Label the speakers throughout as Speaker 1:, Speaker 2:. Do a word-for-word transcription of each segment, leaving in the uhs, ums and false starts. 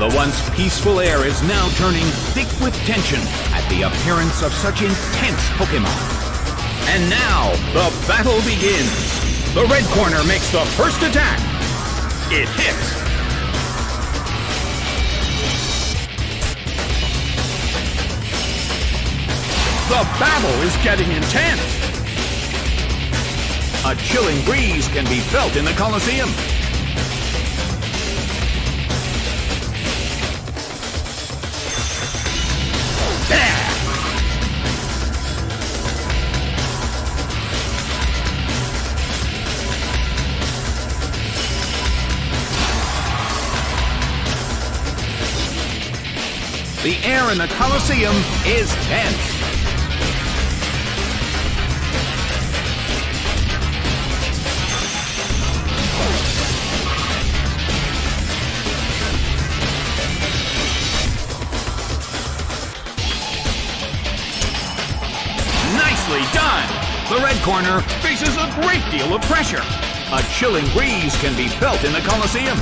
Speaker 1: The once peaceful air is now turning thick with tension at the appearance of such intense Pokémon. And now, the battle begins. The red corner makes the first attack. It hits. The battle is getting intense. A chilling breeze can be felt in the Colosseum. There! The air in the Colosseum is tense. Nicely done! The red corner faces a great deal of pressure. A chilling breeze can be felt in the Colosseum.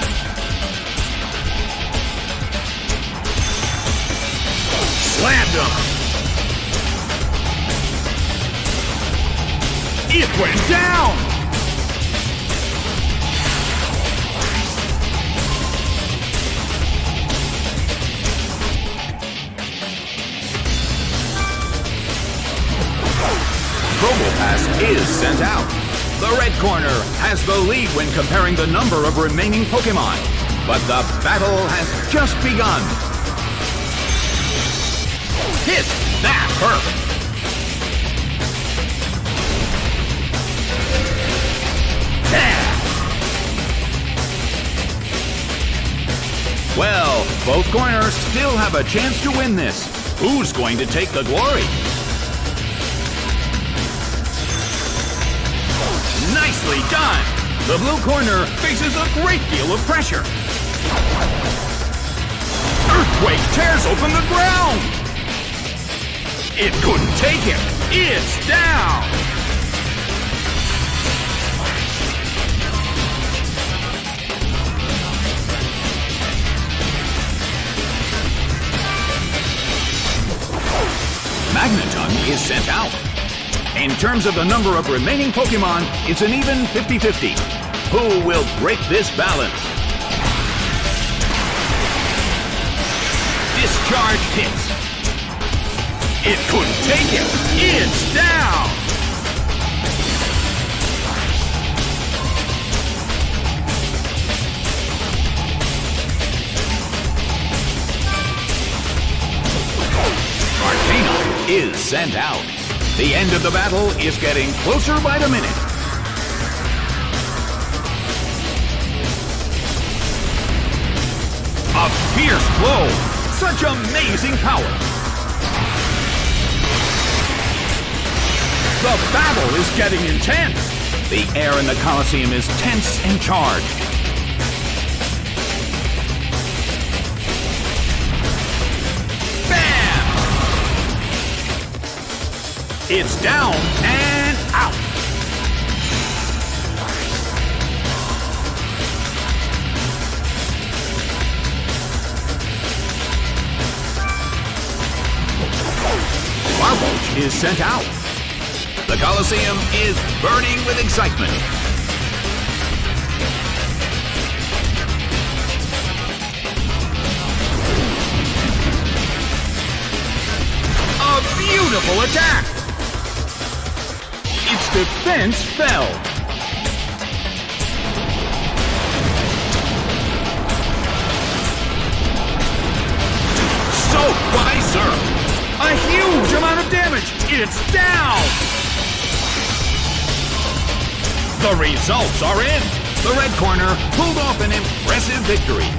Speaker 1: Slammed him! It went down! Probopass is sent out. The red corner has the lead when comparing the number of remaining Pokémon. But the battle has just begun. Hit! That hurt! Yeah! Well, both corners still have a chance to win this. Who's going to take the glory? Nicely done! The blue corner faces a great deal of pressure. Earthquake tears open the ground! It couldn't take it! It's down! Magneton is sent out. In terms of the number of remaining Pokémon, it's an even fifty fifty. Who will break this balance? Discharge hits. It couldn't take it. It's down. Arcanine is sent out. The end of the battle is getting closer by the minute. A fierce blow. Such amazing power. The battle is getting intense. The air in the Colosseum is tense and charged. Bam! It's down and out. Farboach is sent out. The Colosseum is burning with excitement. A beautiful attack! Its defense fell. Soap Visor! A huge amount of damage! It's down! The results are in! The red corner pulled off an impressive victory.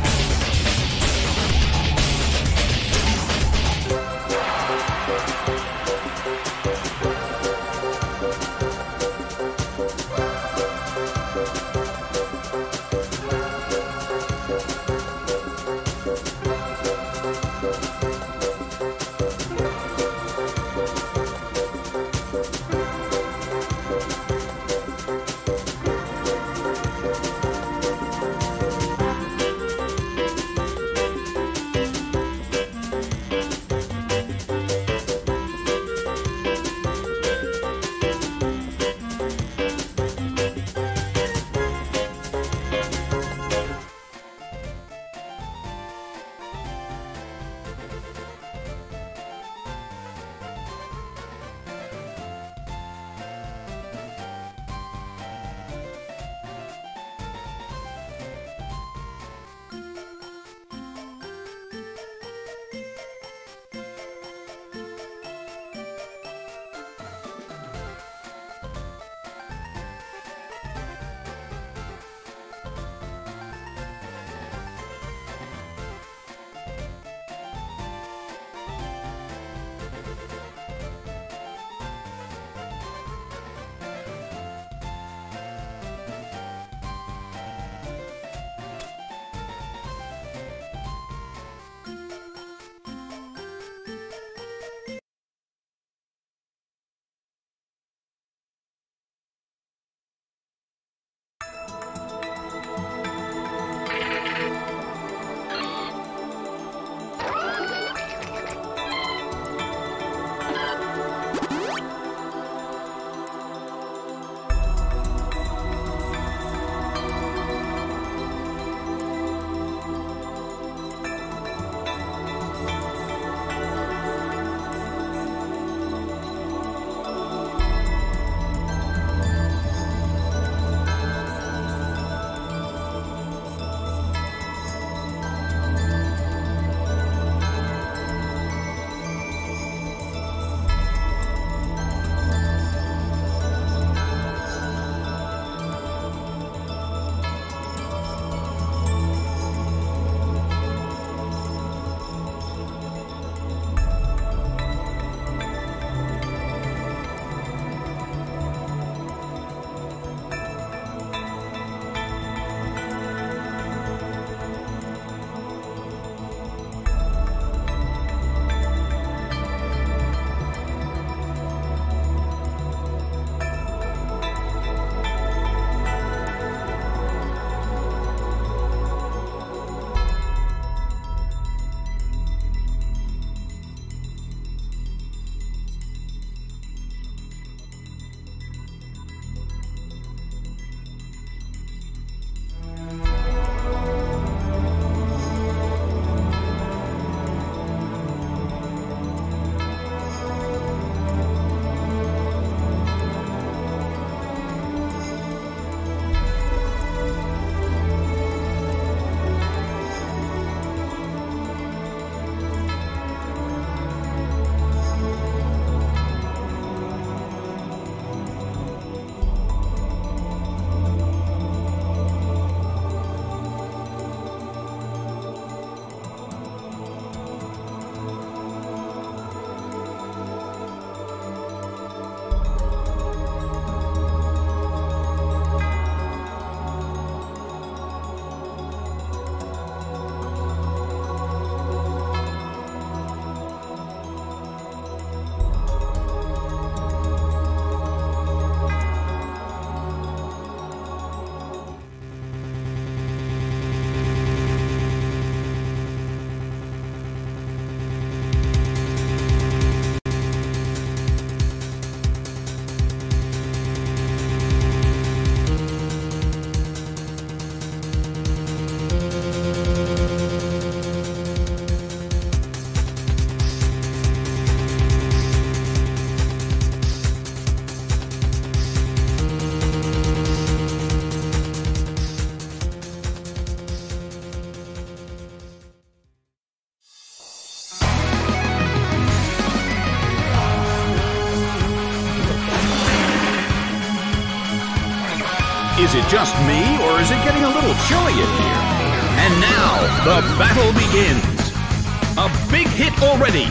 Speaker 1: Is it just me, or is it getting a little chilly in here? And now, the battle begins. A big hit already.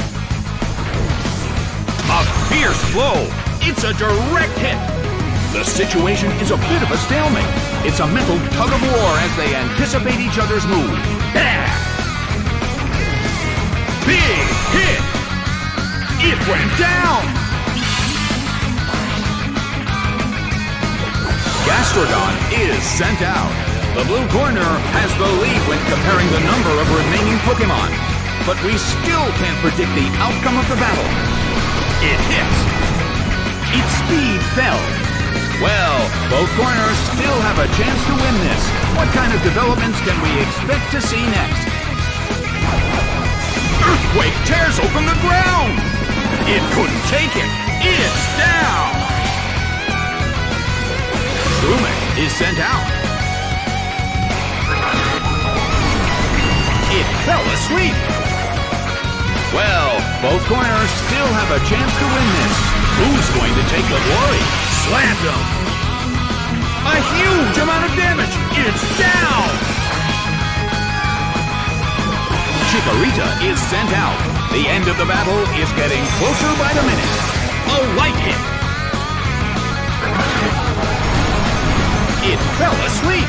Speaker 1: A fierce blow. It's a direct hit. The situation is a bit of a stalemate. It's a mental tug of war as they anticipate each other's move. Bam! Big hit! It went down! Gastrodon is sent out. The blue corner has the lead when comparing the number of remaining Pokémon. But we still can't predict the outcome of the battle. It hits. Its speed fell. Well, both corners still have a chance to win this. What kind of developments can we expect to see next? Earthquake tears open the ground! It couldn't take it! It's down! Shroomish is sent out. It fell asleep! Well, both corners still have a chance to win this. Who's going to take the glory? Slammed him! A huge amount of damage! It's down! Chikorita is sent out. The end of the battle is getting closer by the minute. A light hit! It fell asleep!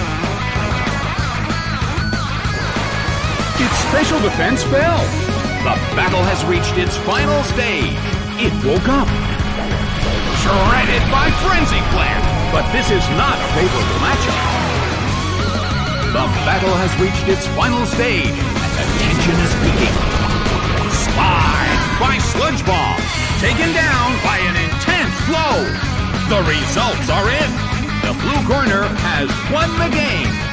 Speaker 1: Its special defense fell. The battle has reached its final stage. It woke up. Shredded by Frenzy Plant, but this is not a favorable matchup. The battle has reached its final stage, and the tension is peaking. Spiked by Sludge Bomb, taken down by an intense blow. The results are in. The blue corner has won the game.